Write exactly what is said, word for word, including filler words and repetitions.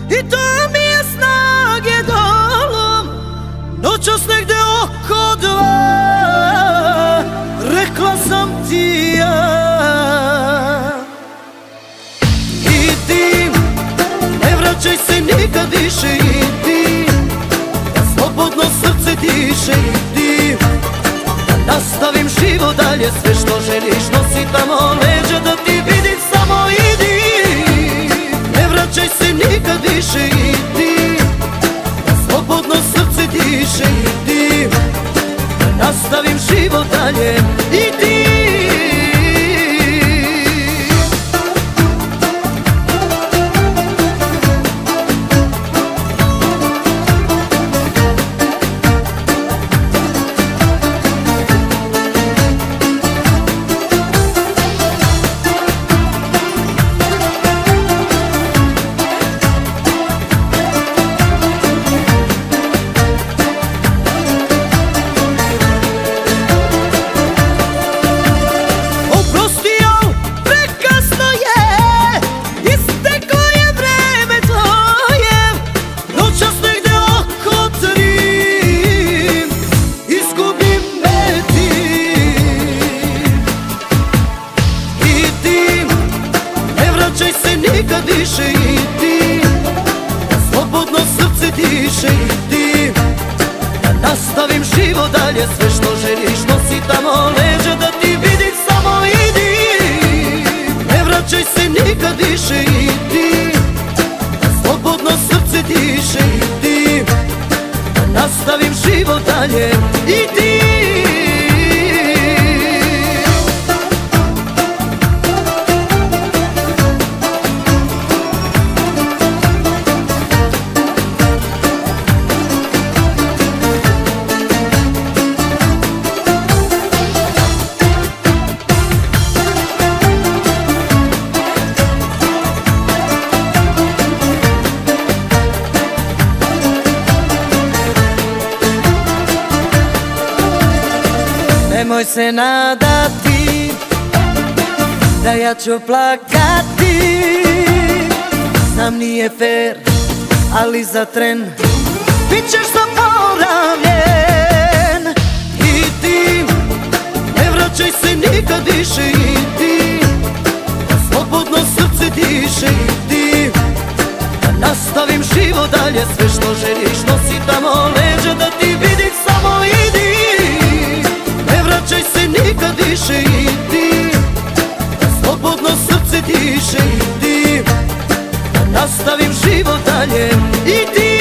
i to mi je snage dolom. Noćas negde oko dva rekla sam ti ja: idi, ne vraćaj se nikad više, idi, da slobodno srce diše, idi, da nastavim život dalje. Sve što želiš nosi tamo leđa, da ti vidim samo idi. Ne vraćaj se nikad više, idi, da slobodno srce diše, idi, da nastavim život dalje, idi. Nikad više, idi, da slobodno srce diše, idi, da nastavim život dalje. Sve što želiš nosi tamo leđa, da ti vidim samo idi. Ne vraćaj se nikad više, idi, da slobodno srce diše, idi, da nastavim život dalje, idi. Nemoj se nadati da ja ću plakati, znam nije fair, ali za tren bit ćeš zaboravljen. Idi, ne vraćaj se nikad više, idi, da slobodno srce diše, idi, da nastavim život dalje. Sve što želiš nosi tamo leđa, da ti vidim samo idi. Ne vraćaj se nikad više, idi, da slobodno srce diše, idi, da nastavim život dalje, idi.